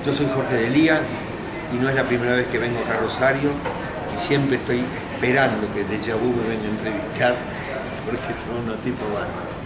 Yo soy Jorge Delía y no es la primera vez que vengo acá a Rosario y siempre estoy esperando que Deja Vu me venga a entrevistar porque son unos tipos bárbaros.